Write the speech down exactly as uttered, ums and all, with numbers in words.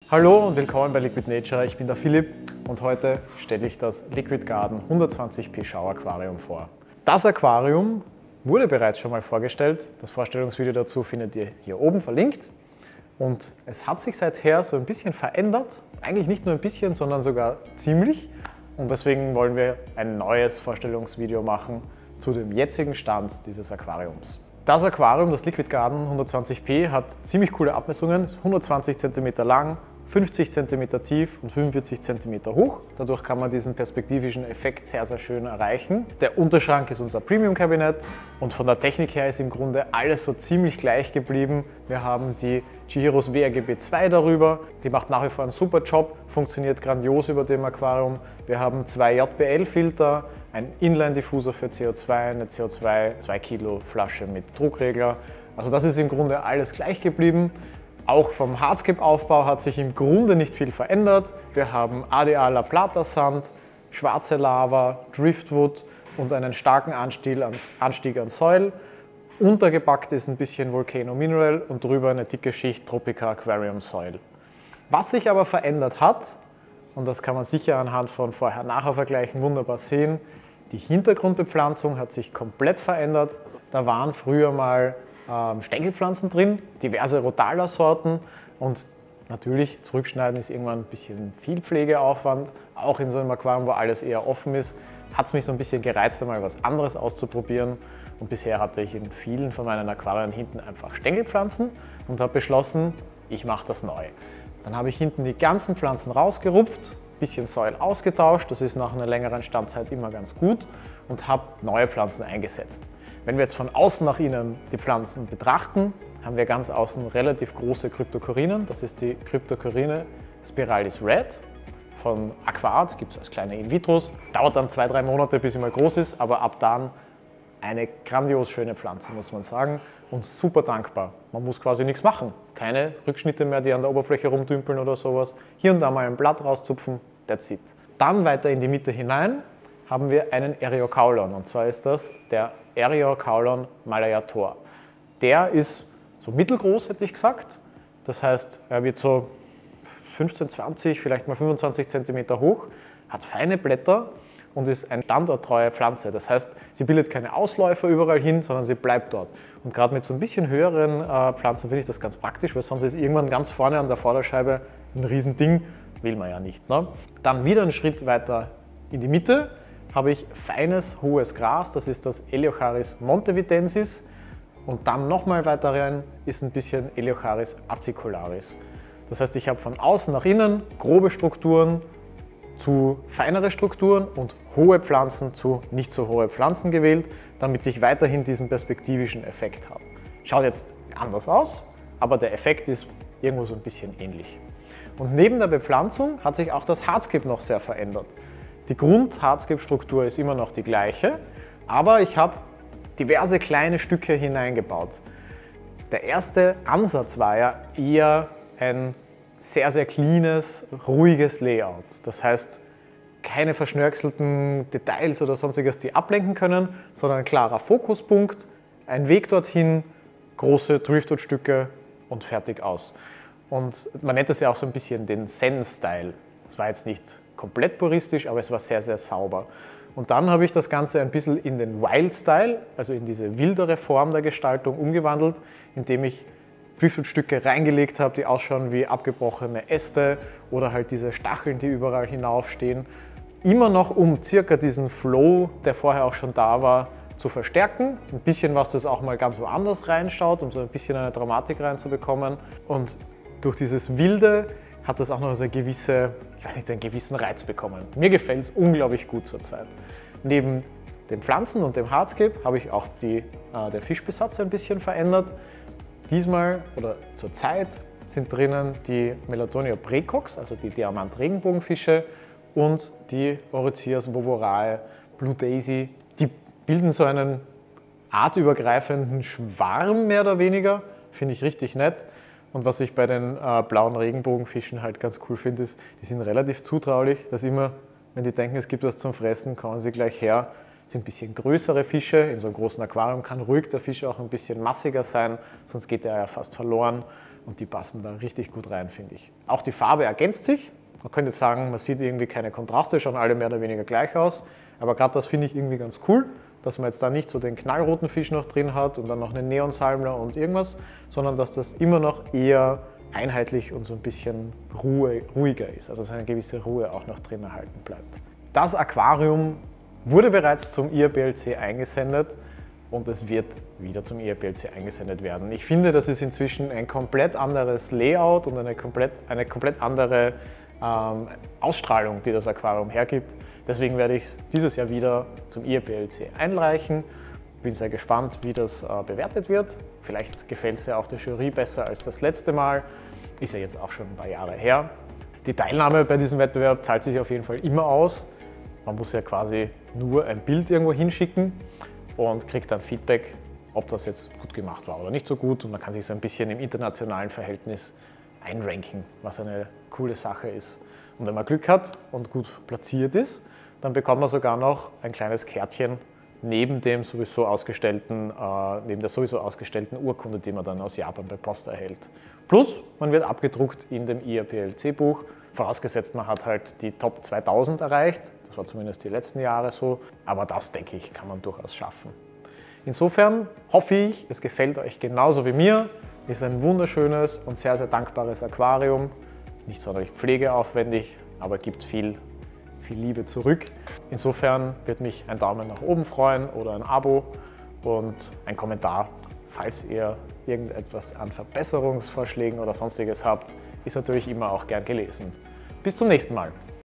Hallo und willkommen bei Liquid Nature, ich bin der Philipp und heute stelle ich das Liquid Garden hundertzwanzig P Schau Aquarium vor. Das Aquarium wurde bereits schon mal vorgestellt, das Vorstellungsvideo dazu findet ihr hier oben verlinkt und es hat sich seither so ein bisschen verändert, eigentlich nicht nur ein bisschen, sondern sogar ziemlich und deswegen wollen wir ein neues Vorstellungsvideo machen zu dem jetzigen Stand dieses Aquariums. Das Aquarium, das Liquid Garden hundertzwanzig P, hat ziemlich coole Abmessungen, ist hundertzwanzig Zentimeter lang, fünfzig Zentimeter tief und fünfundvierzig Zentimeter hoch. Dadurch kann man diesen perspektivischen Effekt sehr, sehr schön erreichen. Der Unterschrank ist unser Premium-Kabinett und von der Technik her ist im Grunde alles so ziemlich gleich geblieben. Wir haben die Chihiros W R G B zwei darüber, die macht nach wie vor einen super Job, funktioniert grandios über dem Aquarium. Wir haben zwei J B L-Filter, ein Inline-Diffuser für C O zwei, eine C O zwei zwei Kilo Flasche mit Druckregler. Also das ist im Grunde alles gleich geblieben. Auch vom Hardscape-Aufbau hat sich im Grunde nicht viel verändert. Wir haben A D A La Plata Sand, schwarze Lava, Driftwood und einen starken Anstieg an, Anstieg an Soil. Untergepackt ist ein bisschen Volcano Mineral und drüber eine dicke Schicht Tropica Aquarium Soil. Was sich aber verändert hat, und das kann man sicher anhand von Vorher-Nachher-Vergleichen wunderbar sehen, die Hintergrundbepflanzung hat sich komplett verändert. Da waren früher mal ähm, Stängelpflanzen drin, diverse Rotala-Sorten und natürlich zurückschneiden ist irgendwann ein bisschen viel Pflegeaufwand. Auch in so einem Aquarium, wo alles eher offen ist, hat es mich so ein bisschen gereizt, einmal was anderes auszuprobieren. Und bisher hatte ich in vielen von meinen Aquarien hinten einfach Stängelpflanzen und habe beschlossen, ich mache das neu. Dann habe ich hinten die ganzen Pflanzen rausgerupft, bisschen Soil ausgetauscht, das ist nach einer längeren Standzeit immer ganz gut und habe neue Pflanzen eingesetzt. Wenn wir jetzt von außen nach innen die Pflanzen betrachten, haben wir ganz außen relativ große Cryptocorinen. Das ist die Cryptocorine Spiralis Red von Aquart, gibt es als kleine In-Vitros. Dauert dann zwei, drei Monate, bis sie mal groß ist, aber ab dann eine grandios schöne Pflanze, muss man sagen, und super dankbar. Man muss quasi nichts machen. Keine Rückschnitte mehr, die an der Oberfläche rumdümpeln oder sowas. Hier und da mal ein Blatt rauszupfen, that's it. Dann weiter in die Mitte hinein haben wir einen Eriocaulon, und zwar ist das der Eriocaulon malayator. Der ist so mittelgroß, hätte ich gesagt. Das heißt, er wird so fünfzehn, zwanzig, vielleicht mal fünfundzwanzig Zentimeter hoch, hat feine Blätter und ist eine standorttreue Pflanze. Das heißt, sie bildet keine Ausläufer überall hin, sondern sie bleibt dort. Und gerade mit so ein bisschen höheren äh, Pflanzen finde ich das ganz praktisch, weil sonst ist irgendwann ganz vorne an der Vorderscheibe ein Riesending, will man ja nicht. Ne? Dann wieder einen Schritt weiter in die Mitte habe ich feines, hohes Gras, das ist das Eleocharis montevitensis. Und dann nochmal weiter rein ist ein bisschen Eleocharis acicularis. Das heißt, ich habe von außen nach innen grobe Strukturen zu feinere Strukturen und hohe Pflanzen zu nicht so hohe Pflanzen gewählt, damit ich weiterhin diesen perspektivischen Effekt habe. Schaut jetzt anders aus, aber der Effekt ist irgendwo so ein bisschen ähnlich. Und neben der Bepflanzung hat sich auch das Hardscape noch sehr verändert. Die Grund-Hardscape-Struktur ist immer noch die gleiche, aber ich habe diverse kleine Stücke hineingebaut. Der erste Ansatz war ja eher ein sehr, sehr cleanes, ruhiges Layout. Das heißt, keine verschnörkelten Details oder sonstiges, die ablenken können, sondern ein klarer Fokuspunkt, ein Weg dorthin, große Driftwood-Stücke und fertig aus. Und man nennt das ja auch so ein bisschen den Zen-Style. Das war jetzt nicht komplett puristisch, aber es war sehr, sehr sauber. Und dann habe ich das Ganze ein bisschen in den Wild-Style, also in diese wildere Form der Gestaltung umgewandelt, indem ich Driftwood-Stücke reingelegt habe, die ausschauen wie abgebrochene Äste oder halt diese Stacheln, die überall hinaufstehen. Immer noch um circa diesen Flow, der vorher auch schon da war, zu verstärken. Ein bisschen was, das auch mal ganz woanders reinschaut, um so ein bisschen eine Dramatik reinzubekommen. Und durch dieses Wilde hat das auch noch so eine gewisse, ich weiß nicht, einen gewissen Reiz bekommen. Mir gefällt es unglaublich gut zurzeit. Neben den Pflanzen und dem Hardscape habe ich auch die, äh, den Fischbesatz ein bisschen verändert. Diesmal oder zurzeit sind drinnen die Melatonia praecox, also die Diamant-Regenbogenfische, und die Oryzias vovorae Blue Daisy. Die bilden so einen artübergreifenden Schwarm mehr oder weniger, finde ich richtig nett. Und was ich bei den äh, blauen Regenbogenfischen halt ganz cool finde, ist, die sind relativ zutraulich, dass immer, wenn die denken, es gibt was zum Fressen, kommen sie gleich her. Das sind ein bisschen größere Fische. In so einem großen Aquarium kann ruhig der Fisch auch ein bisschen massiger sein, sonst geht er ja fast verloren. und die passen da richtig gut rein, finde ich. Auch die Farbe ergänzt sich. Man könnte jetzt sagen, man sieht irgendwie keine Kontraste, schauen alle mehr oder weniger gleich aus. Aber gerade das finde ich irgendwie ganz cool, dass man jetzt da nicht so den knallroten Fisch noch drin hat und dann noch einen Neonsalmler und irgendwas, sondern dass das immer noch eher einheitlich und so ein bisschen Ruhe, ruhiger ist, also dass eine gewisse Ruhe auch noch drin erhalten bleibt. Das Aquarium wurde bereits zum I A B L C eingesendet und es wird wieder zum I A B L C eingesendet werden. Ich finde, das ist inzwischen ein komplett anderes Layout und eine komplett, eine komplett andere ähm, Ausstrahlung, die das Aquarium hergibt. Deswegen werde ich es dieses Jahr wieder zum I A B L C einreichen. Bin sehr gespannt, wie das äh, bewertet wird. Vielleicht gefällt es ja auch der Jury besser als das letzte Mal. Ist ja jetzt auch schon ein paar Jahre her. Die Teilnahme bei diesem Wettbewerb zahlt sich auf jeden Fall immer aus. Man muss ja quasi nur ein Bild irgendwo hinschicken und kriegt dann Feedback, ob das jetzt gut gemacht war oder nicht so gut. Und man kann sich so ein bisschen im internationalen Verhältnis einranken, was eine coole Sache ist. Und wenn man Glück hat und gut platziert ist, dann bekommt man sogar noch ein kleines Kärtchen neben dem sowieso ausgestellten, äh, neben der sowieso ausgestellten Urkunde, die man dann aus Japan per Post erhält. Plus, man wird abgedruckt in dem I A B L C-Buch, vorausgesetzt man hat halt die Top zweitausend erreicht. Das war zumindest die letzten Jahre so, aber das, denke ich, kann man durchaus schaffen. Insofern hoffe ich, es gefällt euch genauso wie mir. Ist ein wunderschönes und sehr, sehr dankbares Aquarium. Nicht sonderlich pflegeaufwendig, aber gibt viel, viel Liebe zurück. Insofern wird mich ein Daumen nach oben freuen oder ein Abo und ein Kommentar, falls ihr irgendetwas an Verbesserungsvorschlägen oder sonstiges habt, ist natürlich immer auch gern gelesen. Bis zum nächsten Mal.